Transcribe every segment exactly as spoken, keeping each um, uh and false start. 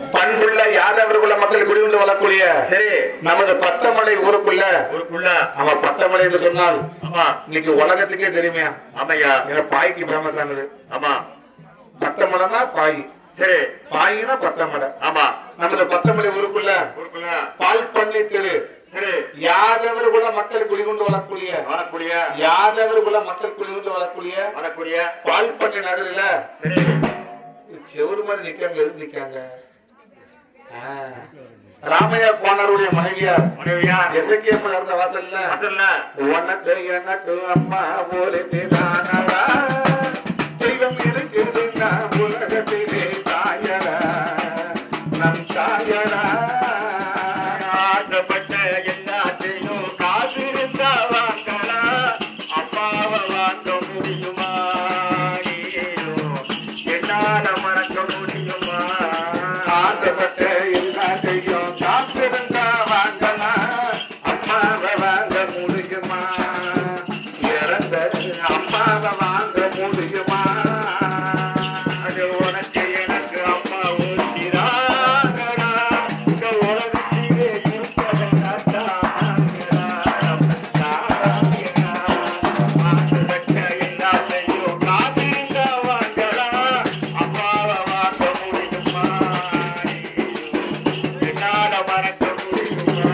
பண்புள்ள யாதவர்குல மக்கள் குடிவந்து வரக்கூடிய சரி நமது பத்தமலை ஊருக்குள்ள ஊருக்குள்ள ஆமா பத்தமலை என்று சொன்னால் ஆமா இன்னைக்கு உலகத்துக்கே தெரியுமே ஆமையா ஏன்னா பாய்க்கு ஃபேமஸ் ஆனது ஆமா பத்தமலைனா பாய் சரி பாயினா பத்தமலை ஆமா நமது பத்தமலை ஊருக்குள்ள ஊருக்குள்ள பால் பண்ணி திரு சரி யாதவர்குல மக்கள் குடிகொண்டு வரக்கூடிய வரக்கூடிய யாதவர்குல மக்கள் குடிகொண்டு வரக்கூடிய வரக்கூடிய பால் பண்ணி நகரில சரி செவரு மாதிரி நிக்காங்க எது நிக்காங்க ராமையா கோணருடைய மனைவியார் மனைவியார் எசக்கியம்மன் இருந்த வாசல்ல வாசல்ல உனக்கு எனக்கு அம்மா போலே தேதானடா தெய்வம் இருக்குதுன்னா உலகத்திலே தாயடா நம் தாயடா ஆசைப்பட்ட எல்லாத்தையும் காசு இருந்தா வாங்கடா அப்பாவை வாங்க முடியுமா என்னால மறக்க முடியுமா ஆசைப்பட்ட எல்லாத்தையும் காசு இருந்தா வாங்கலாம் அம்மாவை வாங்க முடியுமா இறந்த அம்மாவை வாங்க முடியுமா அது உனக்கு எனக்கு அம்மா ஊட்டிராங்கடா இந்த உலகத்திலே இருப்பதை ஆசைப்பட்ட எல்லாத்தையும் காத்திருந்தா வாங்கடா அம்மாவை வாங்க முடியுமா என்னால மறக்க முடியுமா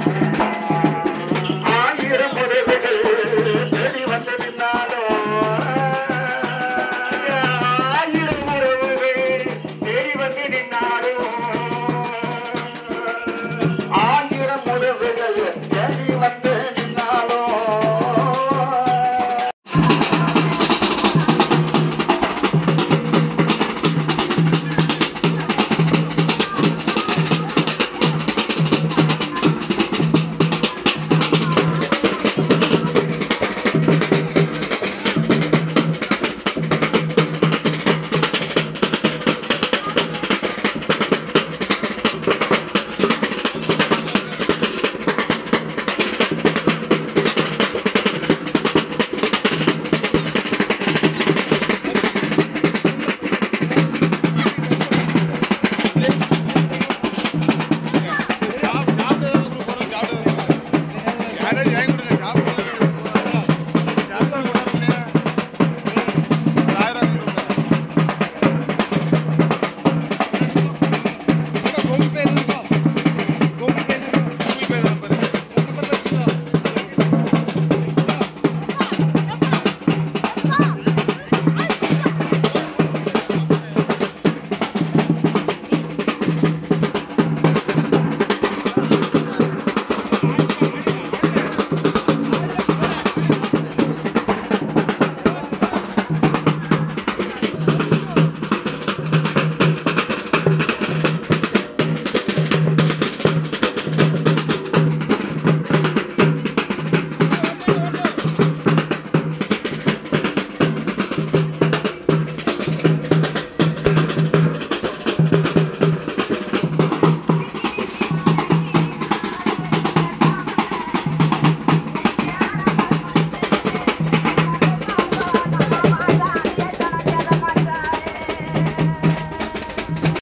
ஆயிரம் உறவுகள் தேடி வந்து நின்னாலும் ஆயிரம் உறவுகள் தேடி வந்து நின்னாலும்